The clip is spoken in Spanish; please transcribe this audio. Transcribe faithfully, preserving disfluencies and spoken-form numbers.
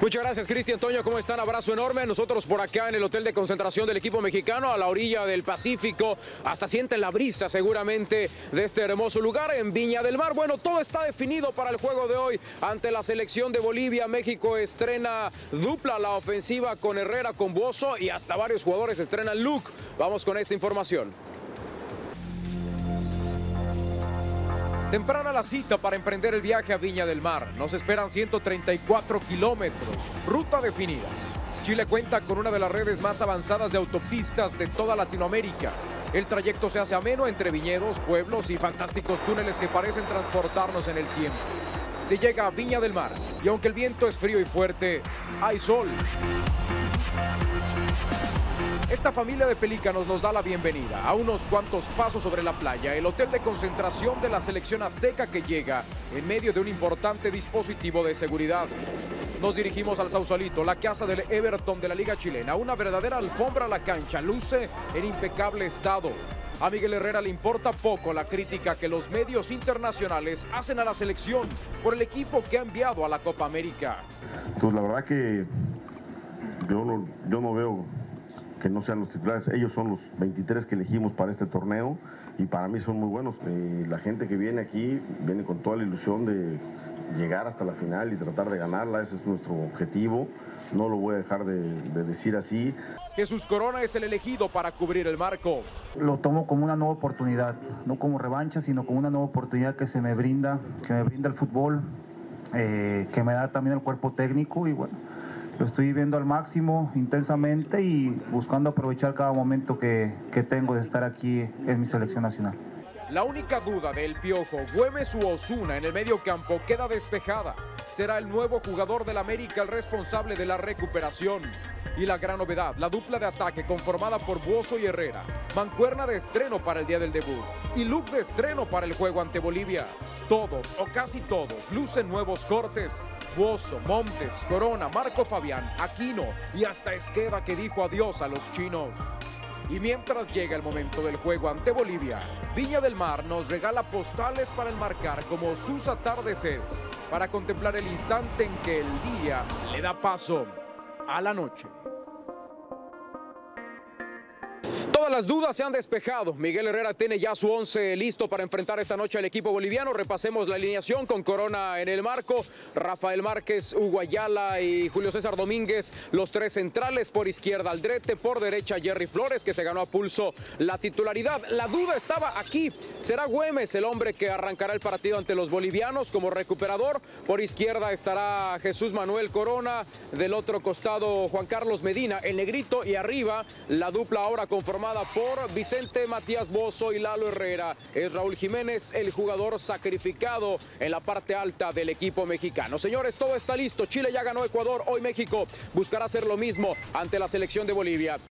Muchas gracias, Cristian. Toño, ¿cómo están? Abrazo enorme. Nosotros por acá en el hotel de concentración del equipo mexicano, a la orilla del Pacífico. Hasta sienten la brisa seguramente de este hermoso lugar en Viña del Mar. Bueno, todo está definido para el juego de hoy ante la selección de Bolivia. México estrena dupla la ofensiva con Herrera, con Buoso, y hasta varios jugadores estrenan look. Vamos con esta información. Temprana la cita para emprender el viaje a Viña del Mar. Nos esperan ciento treinta y cuatro kilómetros, ruta definida. Chile cuenta con una de las redes más avanzadas de autopistas de toda Latinoamérica. El trayecto se hace ameno entre viñedos, pueblos y fantásticos túneles que parecen transportarnos en el tiempo. Se llega a Viña del Mar y aunque el viento es frío y fuerte, hay sol. Esta familia de pelícanos nos da la bienvenida a unos cuantos pasos sobre la playa, el hotel de concentración de la selección azteca que llega en medio de un importante dispositivo de seguridad. Nos dirigimos al Sausalito, la casa del Everton de la Liga Chilena, una verdadera alfombra a la cancha, luce en impecable estado. A Miguel Herrera le importa poco la crítica que los medios internacionales hacen a la selección por el equipo que ha enviado a la Copa América. Pues la verdad que yo no, yo no veo que no sean los titulares. Ellos son los veintitrés que elegimos para este torneo y para mí son muy buenos. Eh, la gente que viene aquí viene con toda la ilusión de llegar hasta la final y tratar de ganarla. Ese es nuestro objetivo. No lo voy a dejar de, de decir así. Jesús Corona es el elegido para cubrir el marco. Lo tomo como una nueva oportunidad, no como revancha, sino como una nueva oportunidad que se me brinda, que me brinda el fútbol, eh, que me da también el cuerpo técnico y bueno, lo estoy viviendo al máximo, intensamente y buscando aprovechar cada momento que, que tengo de estar aquí en mi selección nacional. La única duda del Piojo, Güemes u Osuna en el medio campo, queda despejada. Será el nuevo jugador del América el responsable de la recuperación. Y la gran novedad, la dupla de ataque conformada por Buoso y Herrera. Mancuerna de estreno para el día del debut. Y look de estreno para el juego ante Bolivia. Todos, o casi todos, lucen nuevos cortes. Buoso, Montes, Corona, Marco Fabián, Aquino y hasta Esqueda, que dijo adiós a los chinos. Y mientras llega el momento del juego ante Bolivia, Viña del Mar nos regala postales para enmarcar como sus atardeceres, para contemplar el instante en que el día le da paso a la noche. Todas las dudas se han despejado. Miguel Herrera tiene ya su once listo para enfrentar esta noche al equipo boliviano. Repasemos la alineación con Corona en el marco, Rafael Márquez, Hugo Ayala y Julio César Domínguez, los tres centrales. Por izquierda Aldrete, por derecha Jerry Flores, que se ganó a pulso la titularidad. La duda estaba aquí. ¿Será Güemes el hombre que arrancará el partido ante los bolivianos como recuperador? Por izquierda estará Jesús Manuel Corona, del otro costado Juan Carlos Medina, el negrito, y arriba la dupla ahora conformada por Vicente Matías Buoso y Lalo Herrera. Es Raúl Jiménez, el jugador sacrificado en la parte alta del equipo mexicano. Señores, todo está listo. Chile ya ganó Ecuador. Hoy México buscará hacer lo mismo ante la selección de Bolivia.